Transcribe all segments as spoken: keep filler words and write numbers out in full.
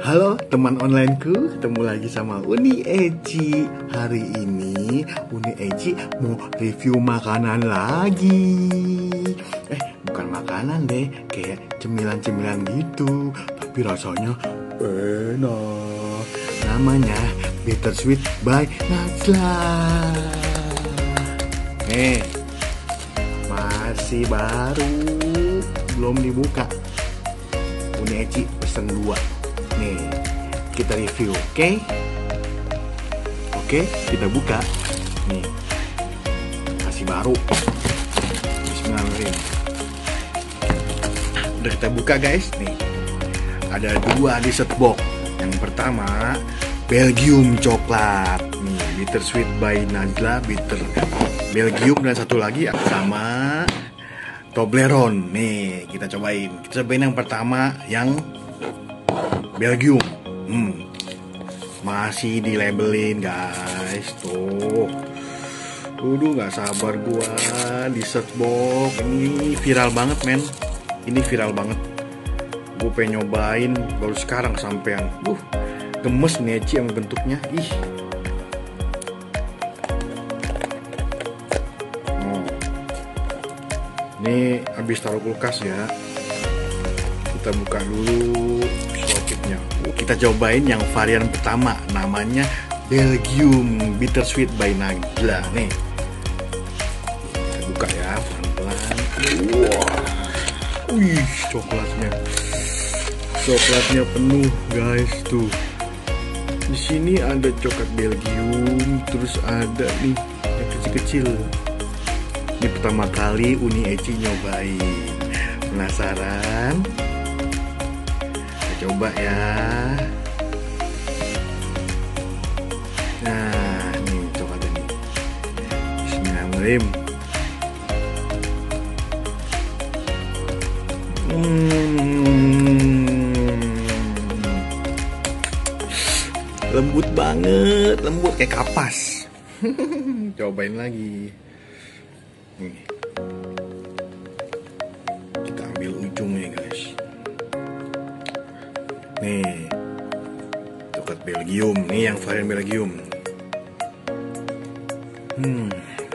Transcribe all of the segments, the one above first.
Halo teman onlineku, ketemu lagi sama Uni Eci. Hari ini Uni Eci mau review makanan lagi. Eh, bukan makanan deh, kayak cemilan-cemilan gitu, tapi rasanya enak. Namanya Bittersweet by Najla. Eh, masih baru, belum dibuka. Uni Eci pesen dua. Nih, kita review, oke? Okay? Oke, okay, kita buka. Nih, masih baru. Bismillahirrahmanirrahim. Udah kita buka guys. Nih, ada dua di set box. Yang pertama, Belgium coklat. Nih, Bittersweet by Najla, bitter Belgium, dan satu lagi sama Toblerone. Nih, kita cobain. Kita cobain yang pertama, yang Belgium. hmm. Masih di labelin guys. Tuh, Udah gak sabar gua di search box. Ini viral banget men. Ini viral banget. Gue pengen nyobain baru sekarang sampean. Duh, gemes nih Eci sama bentuknya. Ih. Oh. Ini habis taruh kulkas ya. Kita buka dulu slotnya. Kita cobain yang varian pertama, namanya Belgium Bittersweet by Najla. Nih, kita buka ya pelan-pelan. Wah, wih, coklatnya, coklatnya penuh guys tuh. Di sini ada coklat Belgium, terus ada nih yang kecil-kecil. Ini pertama kali Uni Eci nyobain. Penasaran? Coba ya. Nah, ini coklatnya nih. Bismillahirrahmanirrahim. Hmm. Lembut banget, lembut kayak kapas. Cobain lagi. Nih. Kita ambil ujungnya guys. Nih, coklat Belgium. Nih yang varian Belgium. Hmm,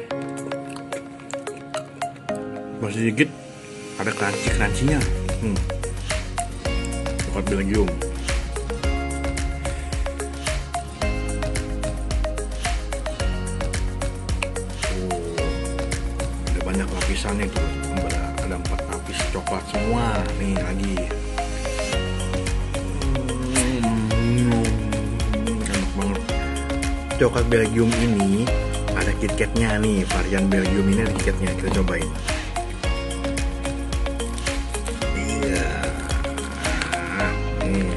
masih sedikit ada crunchy-crunchy-nya. Hmm, coklat Belgium. Oh, ada banyak lapisannya tuh. Ada, ada empat lapis coklat semua. Nih lagi. Coklat Belgium ini ada KitKatnya nih, varian Belgium ini ada KitKatnya, kita cobain. Iya, nih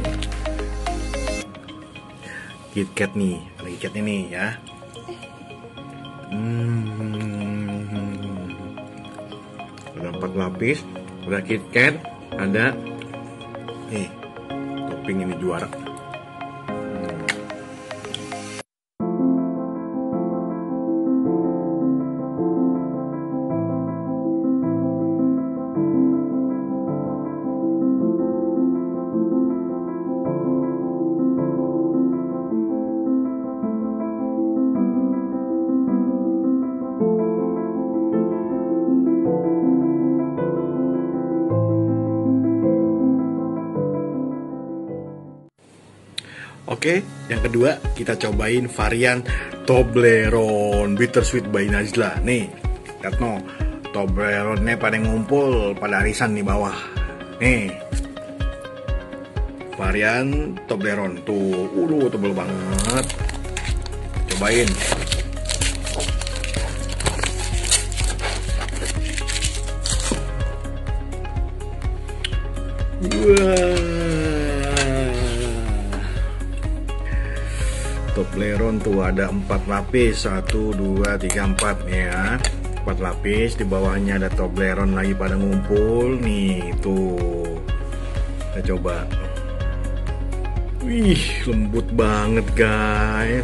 KitKat nih, ada KitKatnya nih ya. Hmm, ada empat lapis, ada KitKat, ada nih topping ini juara. Oke, yang kedua kita cobain varian Toblerone Bittersweet by Najla. Nih, lihat no, Toblerone-nya pada ngumpul pada arisan di bawah. Nih, varian Toblerone tuh, uh, tebel banget. Cobain. Wah. Toblerone tuh ada empat lapis, satu, dua, tiga, empat ya, empat lapis. Di bawahnya ada Toblerone lagi pada ngumpul nih tuh. Kita coba. Wih, lembut banget guys.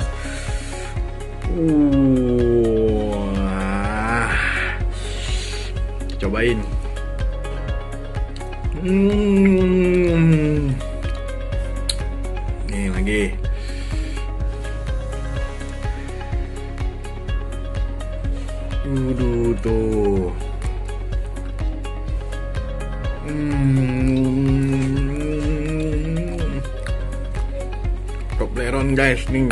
Wah, cobain. Hmm. lagi. Udah tuh. Hmm. Toblerone guys nih.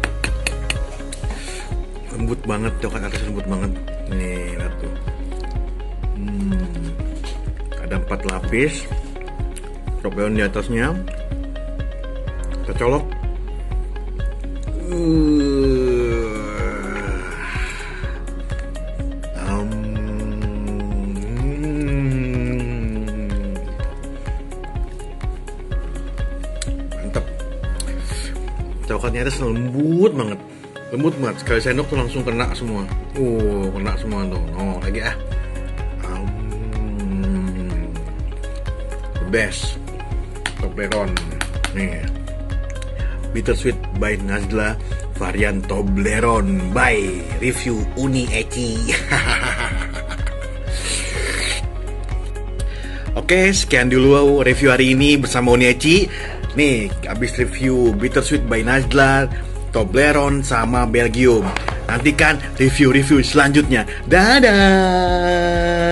Lembut banget, coklat atas lembut banget. Nih, lihat tuh. Hmm. Ada empat lapis. Toblerone di atasnya. Kita colok. Uh. Um. Mantap. Coklatnya atas lembut banget. Lembut banget, sekali sendok tuh langsung kena semua. Uh, kena semua tuh. Oh, lagi ah. Um, the best Toblerone. Nih. Bittersweet by Najla varian Toblerone by Review Uni Eci. Oke, sekian dulu review hari ini bersama Uni Eci. Nih, habis review Bittersweet by Najla, Toblerone sama Belgium. Nantikan review-review selanjutnya. Dadah.